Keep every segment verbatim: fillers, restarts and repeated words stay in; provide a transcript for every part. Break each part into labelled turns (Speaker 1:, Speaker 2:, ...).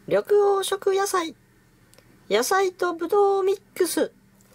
Speaker 1: 緑黄色野菜、野菜とぶどうミックス。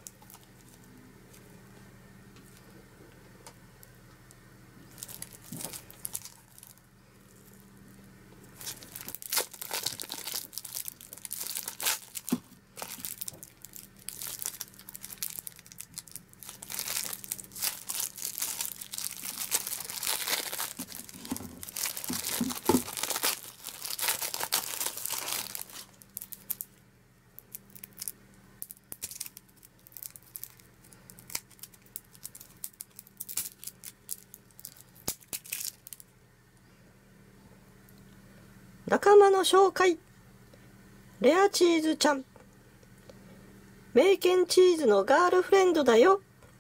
Speaker 1: 仲間の紹介。レアチーズちゃん。メーケンチーズのガールフレンドだよ。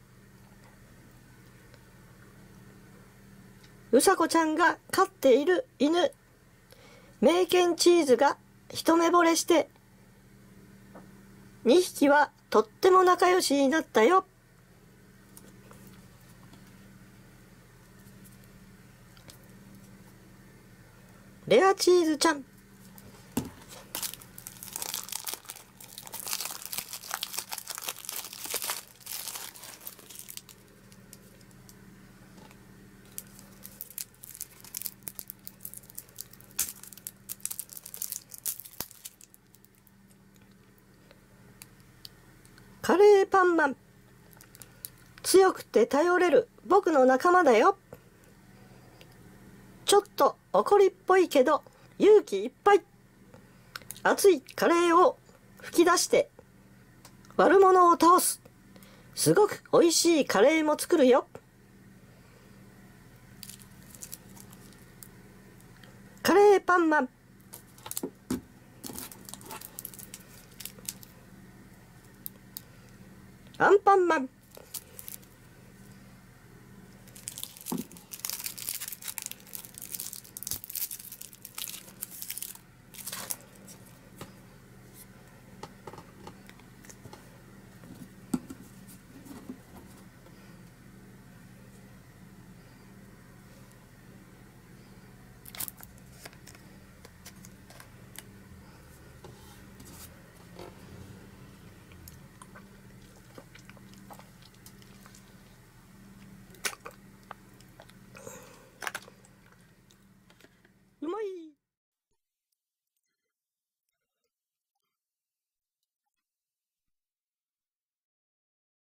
Speaker 1: うさこちゃんが飼っている犬。メーケンチーズが一目惚れして、にひきはとっても仲良しになったよ。レアチーズちゃん。カレーパンマン。強くて頼れる僕の仲間だよ。ちょっと怒りっぽいけど勇気いっぱい。熱いカレーを吹き出して悪者を倒す。すごく美味しいカレーも作るよ。カレーパンマン。アンパンマン。